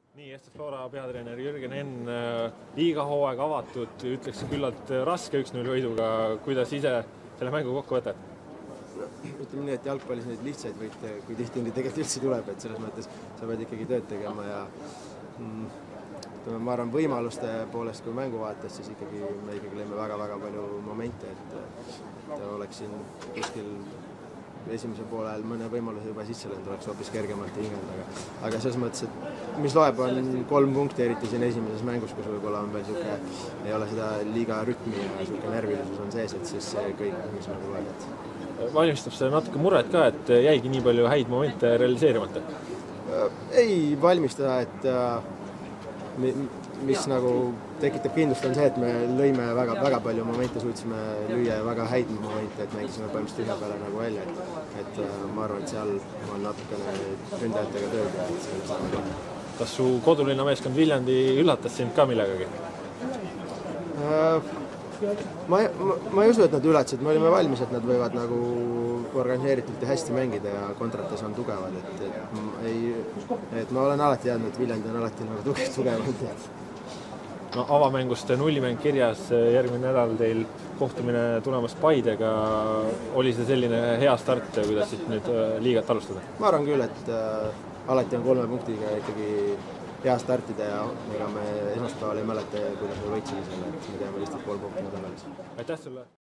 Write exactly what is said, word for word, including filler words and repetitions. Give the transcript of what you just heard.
Nii, Eesti Flora peatreener Jürgen Enn, liiga hooaeg avatud, ütleks küllalt raske üks null võiduga, kuidas ise selle mängu kokku võtad? Ütleme nii, et jalgpallis neid lihtsaid võite, kui tihti neid tegelikult üldse tuleb, et selles mõttes sa pead ikkagi tööd tegema ja ütleme, ma arvan, võimaluste poolest, kui mängu vaatas, siis ikkagi me ikkagi lõime väga-väga palju momente, et oleks siin kuskil esimese poole ajal mõne võimaluse juba sisse löönud, oleks hoopis kergemalt hingelda, aga, aga selles mõttes, et mis loeb, on kolm punkti, eriti siin esimeses mängus, kus võib-olla on veel siuke, ei ole seda liiga rütmi ja siuke närvilisus on sees, et siis see kõik, mis nagu loeb, et valmistab see natuke muret ka, et jäigi nii palju häid momente realiseerimata? Ei valmistada, et mis nagu tekitab kindlust on see, et me lõime väga, väga palju momente, suutsime lüüa väga häid momente, et mängisime põhimõtteliselt ühe peale nagu välja, et, et ma arvan, et seal on natukene ründajatega tööd. Kas su kodulinna meeskond Viljandi üllatas sind ka millegagi? Ma, ma, ma ei usu, et nad ületasid, me olime valmis, et nad võivad nagu organiseeritult ja hästi mängida ja kontrates on tugevad, et, et, ei, et ma olen alati teadnud, et Viljandi on alati nagu tugev, tugevad. No, avamängust nullimäng kirjas, järgmine nädal teil kohtumine tulemas Paidega. Oli see selline hea start, kuidas siit nüüd liigat alustada? Ma arvan küll, et äh, alati on kolme punktiga ikkagi hea startida ja ega me esmaspäeval ei mäleta, kuidas me võitsime selle, et me teame lihtsalt kolm punkti nädalas. Aitäh sulle!